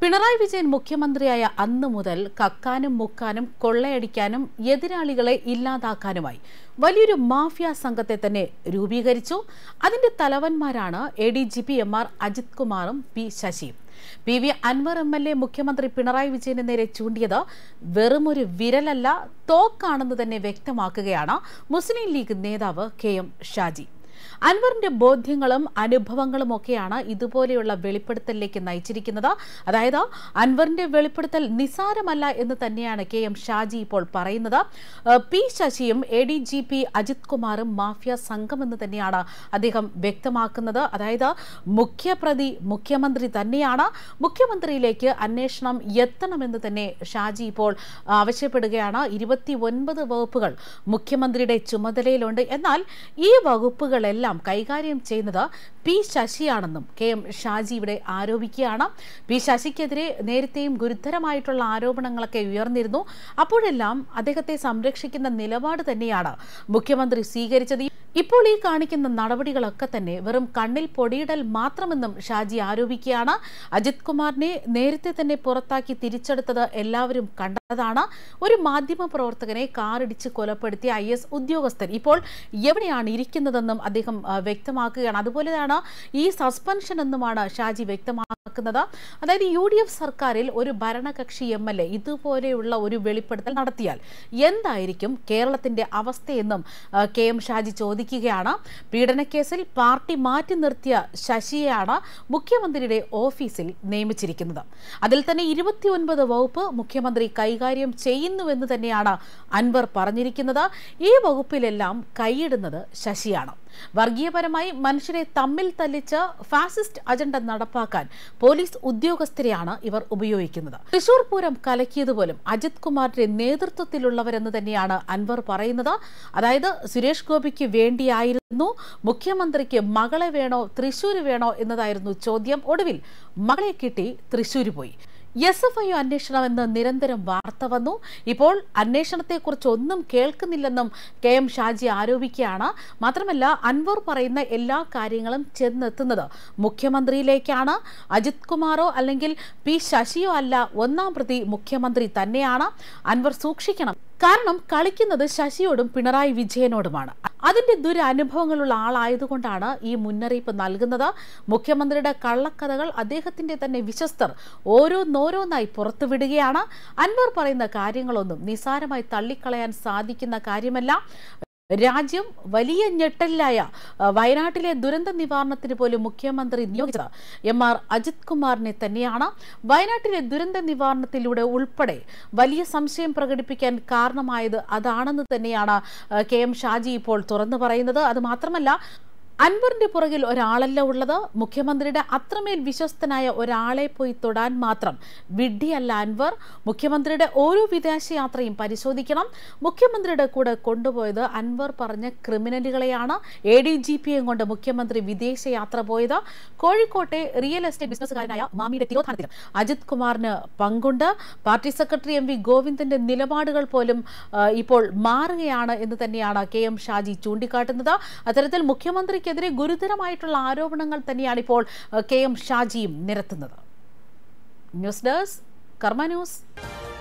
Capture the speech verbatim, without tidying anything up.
പിണറായി വിജയൻ മുഖ്യമന്ത്രിയായ അന്നു മുതൽ കക്കാനും മുക്കാനും കൊള്ളയടിക്കാനും എതിരാളികളെ ഇല്ലാതാക്കാനുമായി വലിയൊരു മാഫിയ സംഘത്തെ തന്നെ രൂപീകരിച്ചു. അതിന്റെ തലവന്മാരാണ് A D G P M R Ajith കുമാറും പി ശശിയും. P V Anvar M L A മുഖ്യമന്ത്രി പിണറായി വിജയന് നേരെ ചൂണ്ടിയത് വെറുമൊരു വിരലല്ല, തോക്കാണെന്ന് തന്നെ വ്യക്തമാക്കുകയാണ് മുസ്ലിം ലീഗ് നേതാവ് കെ എം ഷാജി. അൻവറിന്റെ ബോധ്യങ്ങളും അനുഭവങ്ങളും ഒക്കെയാണ് ഇതുപോലെയുള്ള വെളിപ്പെടുത്തലിലേക്ക് നയിച്ചിരിക്കുന്നത്. അതായത് അൻവറിന്റെ വെളിപ്പെടുത്തൽ നിസാരമല്ല എന്ന് തന്നെയാണ് കെ എം ഷാജി ഇപ്പോൾ പറയുന്നത്. പി ശശിയും A D G P Ajith കുമാറും മാഫിയ സംഘമെന്ന് തന്നെയാണ് അദ്ദേഹം വ്യക്തമാക്കുന്നത്. അതായത് മുഖ്യപ്രതി മുഖ്യമന്ത്രി തന്നെയാണ്, മുഖ്യമന്ത്രിയിലേക്ക് അന്വേഷണം എത്തണമെന്ന് തന്നെ ഷാജി ഇപ്പോൾ ആവശ്യപ്പെടുകയാണ്. ഇരുപത്തി ഒൻപത് വകുപ്പുകൾ മുഖ്യമന്ത്രിയുടെ ചുമതലയിലുണ്ട്. എന്നാൽ ഈ വകുപ്പുകളെല്ലാം കൈകാര്യം ചെയ്യുന്നത് പി ശശിയാണെന്നും കെ എം ഷാജി ഇവിടെ ആരോപിക്കുകയാണ്. പി ശശിക്കെതിരെ നേരത്തെയും ഗുരുതരമായിട്ടുള്ള ആരോപണങ്ങളൊക്കെ ഉയർന്നിരുന്നു. അപ്പോഴെല്ലാം അദ്ദേഹത്തെ സംരക്ഷിക്കുന്ന നിലപാട് തന്നെയാണ് മുഖ്യമന്ത്രി സ്വീകരിച്ചത്. ഇപ്പോൾ ഈ കാണിക്കുന്ന നടപടികളൊക്കെ തന്നെ വെറും കണ്ണിൽ പൊടിയിടൽ മാത്രമെന്നും ഷാജി ആരോപിക്കുകയാണ്. അജിത് കുമാറിനെ നേരത്തെ തന്നെ പുറത്താക്കി തിരിച്ചെടുത്തത് എല്ലാവരും കണ്ടതാണ്. ഒരു മാധ്യമ പ്രവർത്തകനെ കാറിടിച്ച് കൊലപ്പെടുത്തിയ ഐ എസ് ഉദ്യോഗസ്ഥൻ ഇപ്പോൾ എവിടെയാണ് ഇരിക്കുന്നതെന്നും അദ്ദേഹം വ്യക്തമാക്കുകയാണ്. അതുപോലെയാണ് ഈ സസ്പെൻഷൻ എന്നുമാണ് ഷാജി വ്യക്തമാക്കുന്നത്. അതായത് യു ഡി എഫ് സർക്കാരിൽ ഒരു ഭരണകക്ഷി എം എൽ എ ഇതുപോലെയുള്ള ഒരു വെളിപ്പെടുത്തൽ നടത്തിയാൽ എന്തായിരിക്കും കേരളത്തിന്റെ അവസ്ഥയെന്നും കെ എം ഷാജി ചോദിക്കുകയാണ്. പീഡനക്കേസിൽ പാർട്ടി മാറ്റി നിർത്തിയ ശശിയെയാണ് മുഖ്യമന്ത്രിയുടെ ഓഫീസിൽ നിയമിച്ചിരിക്കുന്നത്. അതിൽ തന്നെ ഇരുപത്തി ഒൻപത് വകുപ്പ് മുഖ്യമന്ത്രി കൈകാര്യം ചെയ്യുന്നുവെന്ന് തന്നെയാണ് അൻവർ പറഞ്ഞിരിക്കുന്നത്. ഈ വകുപ്പിലെല്ലാം കൈയിടുന്നത് ശശിയാണ്. വർഗീയപരമായി മനുഷ്യരെ തമ്മിൽ തല്ലിച്ച് ഫാസിസ്റ്റ് അജണ്ട നടപ്പാക്കാൻ പോലീസ് ഉദ്യോഗസ്ഥരെയാണ് ഇവർ ഉപയോഗിക്കുന്നത്. തൃശൂർ പൂരം കലക്കിയതുപോലും അജിത് കുമാറിന്റെ നേതൃത്വത്തിലുള്ളവരെന്ന് തന്നെയാണ് അൻവർ പറയുന്നത്. അതായത് സുരേഷ് ഗോപിക്ക് വേണ്ടിയായിരുന്നു മുഖ്യമന്ത്രിക്ക് മകളെ വേണോ തൃശൂർ വേണോ എന്നതായിരുന്നു ചോദ്യം. ഒടുവിൽ മകളെ കിട്ടി, തൃശൂർ പോയി. എസ് എഫ് ഐ അന്വേഷണമെന്ന് നിരന്തരം വാർത്ത വന്നു. ഇപ്പോൾ അന്വേഷണത്തെക്കുറിച്ച് ഒന്നും കേൾക്കുന്നില്ലെന്നും കെ എം ഷാജി ആരോപിക്കുകയാണ്. മാത്രമല്ല അൻവർ പറയുന്ന എല്ലാ കാര്യങ്ങളും ചെന്നെത്തുന്നത് മുഖ്യമന്ത്രിയിലേക്കാണ്. അജിത് കുമാറോ അല്ലെങ്കിൽ പി ശശിയോ അല്ല ഒന്നാം പ്രതി മുഖ്യമന്ത്രി തന്നെയാണ്. അൻവർ സൂക്ഷിക്കണം. കാരണം കളിക്കുന്നത് ശശിയോടും പിണറായി വിജയനോടുമാണ്. അതിന്റെ ദുരനുഭവങ്ങളുള്ള ആളായതുകൊണ്ടാണ് ഈ മുന്നറിയിപ്പ് നൽകുന്നത്. മുഖ്യമന്ത്രിയുടെ കള്ളക്കഥകൾ അദ്ദേഹത്തിന്റെ തന്നെ വിശ്വസ്തർ ഓരോന്നോരോന്നായി പുറത്തുവിടുകയാണ്. അൻവർ പറയുന്ന കാര്യങ്ങളൊന്നും നിസാരമായി തള്ളിക്കളയാൻ സാധിക്കുന്ന കാര്യമല്ല. രാജ്യം വലിയ ഞെട്ടലിലായ വയനാട്ടിലെ ദുരന്ത നിവാരണത്തിന് പോലും മുഖ്യമന്ത്രി നിയോഗിച്ചത് എം ആർ അജിത് കുമാറിനെ തന്നെയാണ്. വയനാട്ടിലെ ദുരന്ത നിവാരണത്തിലൂടെ ഉൾപ്പെടെ വലിയ സംശയം പ്രകടിപ്പിക്കാൻ കാരണമായത് അതാണെന്ന് തന്നെയാണ് കെ എം ഷാജി ഇപ്പോൾ തുറന്നു പറയുന്നത്. അത് മാത്രമല്ല, അൻവറിന്റെ പുറകിൽ ഒരാളല്ല ഉള്ളത്. മുഖ്യമന്ത്രിയുടെ അത്രമേൽ വിശ്വസ്തനായ ഒരാളെ പോയി തൊടാൻ മാത്രം വിഡ്ഢിയല്ല അൻവർ. മുഖ്യമന്ത്രിയുടെ ഓരോ വിദേശയാത്രയും പരിശോധിക്കണം. മുഖ്യമന്ത്രിയുടെ കൂടെ കൊണ്ടുപോയത് അൻവർ പറഞ്ഞ ക്രിമിനലുകളെയാണ്. എ ഡി ജി പിയെ കൊണ്ട് മുഖ്യമന്ത്രി വിദേശയാത്ര പോയത്. കോഴിക്കോട്ടെ റിയൽ എസ്റ്റേറ്റ് ബിസിനസ്സുകാരനായ മാമിയുടെ തിരോധാനത്തിൽ അജിത് കുമാറിന് പങ്കുണ്ട്. പാർട്ടി സെക്രട്ടറി എം വി ഗോവിന്ദന്റെ നിലപാടുകൾ പോലും ഇപ്പോൾ മാറുകയാണ് എന്ന് തന്നെയാണ് കെ എം ഷാജി ചൂണ്ടിക്കാട്ടുന്നത്. അത്തരത്തിൽ മുഖ്യമന്ത്രിക്ക് െതിരെ ഗുരുതരമായിട്ടുള്ള ആരോപണങ്ങൾ തന്നെയാണ് ഇപ്പോൾ കെ എം ഷാജിയും നിരത്തുന്നത്. News desk Karma news.